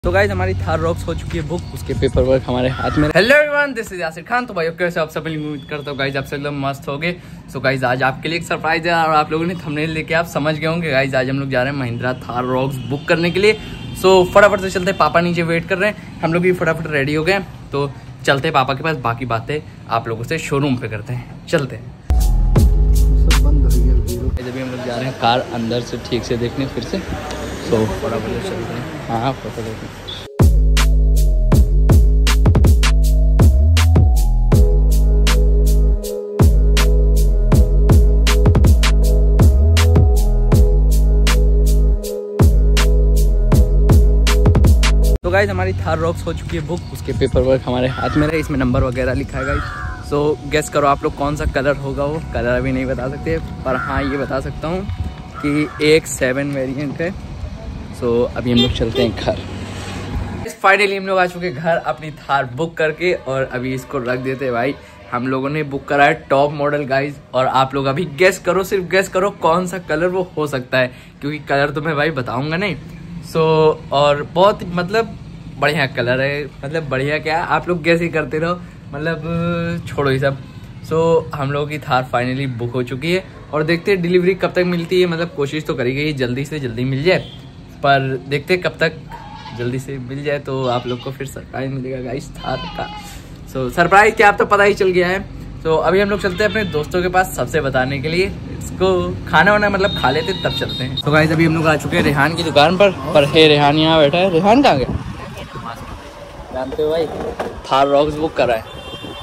तो गाइस हमारी थार रॉक्स हो चुकी है बुक, उसके पेपर वर्क हमारे हाथ में। Hello everyone, this is Yasir Khan. तो भाई कैसे आप सब उम्मीद करता हूँ गाइस आप सब एकदम मस्त हो गए। सो गाइस आज आपके लिए एक सरप्राइज है और आप लोगों ने थंबनेल लेके आप समझ गए होंगे। गाइस आज हम लोग जा रहे हैं महिंद्रा थार रॉक्स बुक करने के लिए। सो फटाफट से चलते, पापा नीचे वेट कर रहे हैं, हम लोग भी फटाफट रेडी हो गए। तो चलते हैं पापा के पास, बाकी बातें आप लोगों से शोरूम पे करते हैं। चलते हैं। जब हम लोग जा रहे हैं कार अंदर से ठीक से देखने फिर से, तो फटाफट से चलते हैं। हाँ फोटो देखते हैं। तो गाइस हमारी थार रॉक्स हो चुकी है बुक, उसके पेपर वर्क हमारे हाथ में रहे, इसमें नंबर वगैरह लिखा है गाइस। सो गेस करो आप लोग कौन सा कलर होगा। वो कलर अभी नहीं बता सकते, पर हाँ ये बता सकता हूँ कि एक 7 वेरिएंट है। सो अभी हम लोग चलते हैं घर। फाइनली हम लोग आ चुके घर अपनी थार बुक करके, और अभी इसको रख देते हैं भाई। हम लोगों ने बुक करा है टॉप मॉडल गाइस, और आप लोग अभी गेस करो, सिर्फ गेस करो कौन सा कलर वो हो सकता है, क्योंकि कलर तो मैं भाई बताऊंगा नहीं। सो और बहुत मतलब बढ़िया कलर है, मतलब बढ़िया क्या है आप लोग गेस ही करते रहो, मतलब छोड़ो ये सब। सो हम लोगों की थार फाइनली बुक हो चुकी है, और देखते हैं डिलीवरी कब तक मिलती है। मतलब कोशिश तो करी गई जल्दी से जल्दी मिल जाए, पर देखते कब तक जल्दी से मिल जाए तो आप लोग को फिर सरप्राइज मिलेगा गाइस थार का। सो सरप्राइज क्या आप तो पता ही चल गया है। तो अभी हम लोग चलते हैं अपने दोस्तों के पास सबसे बताने के लिए, इसको खाना वाना मतलब खा लेते तब चलते हैं। तो गाइस अभी हम लोग आ चुके हैं रेहान की दुकान पर हे रेहान यहाँ बैठा है। रेहान कहाँ गया? जानते हो भाई थार रॉक्स बुक करा है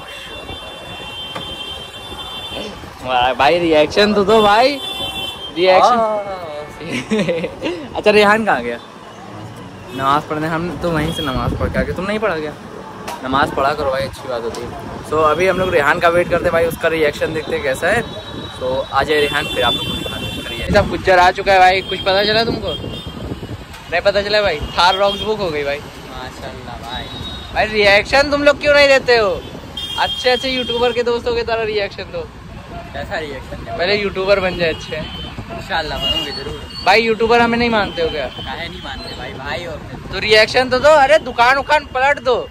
भाई। रिएक्शन तो दो भाई, रिएक्शन। अच्छा रेहान कहाँ गया? नमाज पढ़ने। हम तो वहीं से नमाज पढ़ के आके, तुम नहीं पढ़ा गया? नमाज पढ़ा करो भाई, अच्छी बात होती है। सो अभी हम लोग रेहान का वेट करते भाई, उसका रिएक्शन देखते कैसा है। तो आ जाए रेहान, फिर आप लोग करिए। सब गुज्जर आ चुका है भाई, कुछ पता चला तुमको? नहीं पता चला भाई, थार रॉक्स बुक हो गई भाई। माशाल्लाह भाई। भाई रिएक्शन तुम लोग क्यों नहीं देते हो? अच्छे अच्छे यूट्यूबर के दोस्तों की तरह रिएक्शन दो। कैसा रिएक्शन? पहले यूट्यूबर बन जाए अच्छे। इंशाल्लाह बनोगे जरूर भाई। यूट्यूबर हमें नहीं मानते हो क्या? काहे नहीं मानते भाई, भाई हो तो रिएक्शन तो दो। अरे दुकान उकान पलट दो।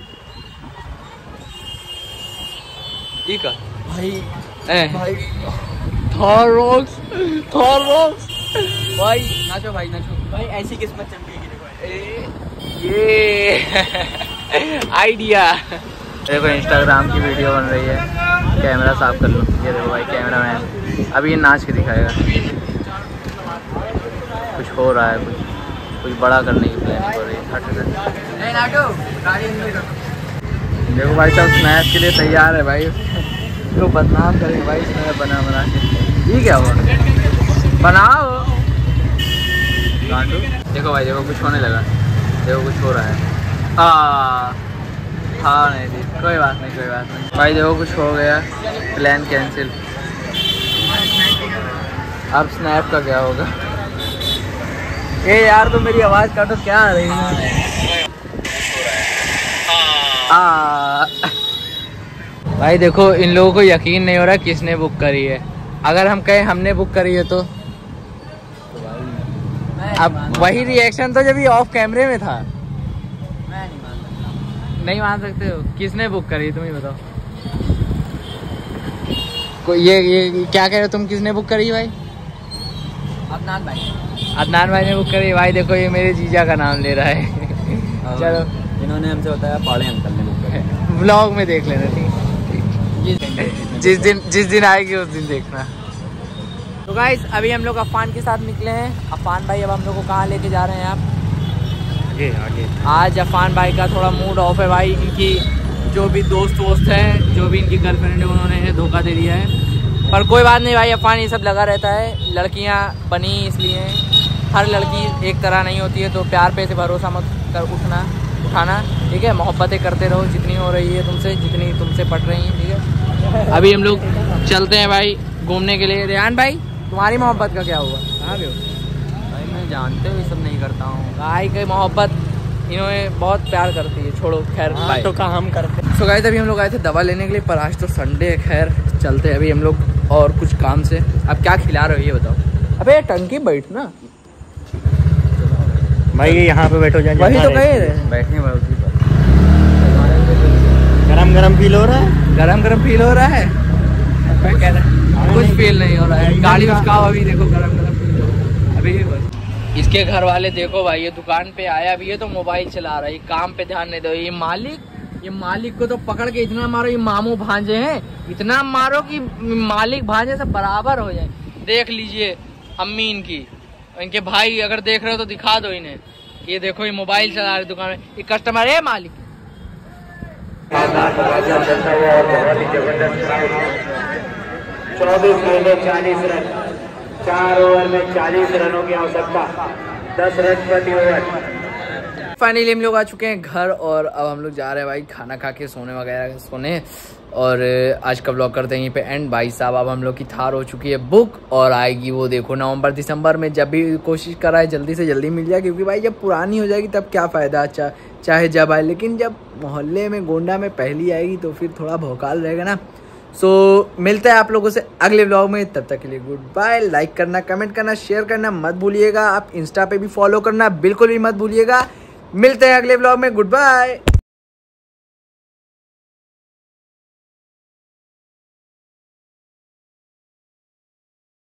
ठीक है भाई। भाई थार रॉक्स, थार रॉक्स भाई। नाचो भाई नाचो भाई, ऐसी किस्मत चमकेगी ये आइडिया। देखो इंस्टाग्राम की वीडियो बन रही है, कैमरा साफ कर लो। ये देखो भाई कैमरा मैन अभी ये नाच के दिखाएगा। कुछ हो रहा है, कुछ बड़ा करने की प्लानिंग हो रही है। देखो भाई साहब स्नैप के लिए तैयार है भाई, तो बदनाम करेंगे भाई स्नैप बना बना के। ये क्या हुआ? बनाओ गांडू। देखो भाई देखो कुछ होने लगा, देखो कुछ हो रहा है। हाँ नहीं थी, कोई बात नहीं कोई बात नहीं भाई। देखो कुछ हो गया, प्लान कैंसिल। अब स्नैप का क्या होगा? ये यार तो मेरी आवाज़ काटो, क्या आ रही है? भाई देखो इन लोगों को यकीन नहीं हो रहा किसने बुक करी है। अगर हम कहें हमने बुक करी है तो अब वही रिएक्शन तो जब ये ऑफ कैमरे में था। नहीं मान सकते हो? किसने बुक करी तुम ही बताओ। कोई ये क्या कह रहे हो तुम? किसने बुक करी भाई? अदनान भाई। अदनान भाई ने बुक करी भाई। देखो ये मेरे जीजा का नाम ले रहा है। चलो इन्होंने हमसे बताया पाड़े अंकल ने बुक करी। व्लॉग में देख लेना ठीक, जिस दिन आएगी उस दिन देखना। तो गाइस अभी हम लोग अफान के साथ निकले हैं। अफान भाई अब हम लोग को कहाँ लेके जा रहे हैं आप? आगे। आज अफान भाई का थोड़ा मूड ऑफ है भाई। इनकी जो भी दोस्त हैं, जो भी इनकी गर्लफ्रेंड है, उन्होंने धोखा दे दिया है। पर कोई बात नहीं भाई, अफान ये सब लगा रहता है। लड़कियां बनी इसलिए, हर लड़की एक तरह नहीं होती है। तो प्यार पे से भरोसा मत कर उठाना ठीक है। मोहब्बतें करते रहो जितनी हो रही है तुमसे, जितनी तुमसे पट रही हैं ठीक है। अभी हम लोग चलते हैं भाई घूमने के लिए। रेहान भाई तुम्हारी मोहब्बत का क्या हुआ? कहाँ गए? जानते हो ये सब नहीं करता हूँ भाई। कई मोहब्बत इन्होंने बहुत प्यार करती है, छोड़ो खैर तो का हम करते हैं। सो गाइस अभी हम लोग आए थे दवा लेने के लिए, पर आज तो संडे है। खैर चलते हैं अभी हम लोग और कुछ काम से। अब क्या खिला रहे हो ये बताओ? अबे टंकी बैठ ना, भाई यहाँ पे बैठो जाए, वही तो कहे रहे बैठने वाले उसी पर। गरम गरम फील हो रहा है, गरम गरम फील हो रहा है। मैं कह रहा कुछ फील नहीं हो रहा है, गाड़ी उसका अभी देखो गरम गरम फील हो रहा है अभी बस। इसके घर वाले देखो भाई, ये दुकान पे आया अभी, ये तो मोबाइल चला रहा है, ये काम पे ध्यान नहीं दो। ये मालिक को तो पकड़ के इतना मारो, ये मामू भांजे हैं, इतना मारो कि मालिक भांजे से बराबर हो जाए। देख लीजिए अम्मी इनकी, इनके भाई अगर देख रहे हो तो दिखा दो इन्हें, ये देखो ये मोबाइल चला रहे दुकान में, ये कस्टमर है मालिक। 24 गेंदे 40 रन, 4 ओवर में 40 रनों की आवश्यकता, 10 रन प्रति ओवर। फाइनली हम लोग आ चुके हैं घर और अब हम लोग जा रहे हैं भाई खाना खा के सोने और आज का व्लॉग करते हैं यहीं पे एंड। भाई साहब अब हम लोग की थार हो चुकी है बुक और आएगी वो देखो नवंबर दिसंबर में, जब भी कोशिश करा है जल्दी से जल्दी मिल जाए, क्योंकि भाई जब पुरानी हो जाएगी तब क्या फ़ायदा, चाहे जब आए, लेकिन जब मोहल्ले में गोंडा में पहली आएगी तो फिर थोड़ा भौकाल रहेगा ना। सो मिलता है आप लोगों से अगले व्लॉग में, तब तक के लिए गुड बाय। लाइक करना, कमेंट करना, शेयर करना मत भूलिएगा। आप इंस्टा पे भी फॉलो करना बिल्कुल भी मत भूलिएगा। मिलते हैं अगले व्लॉग में, गुड बाय।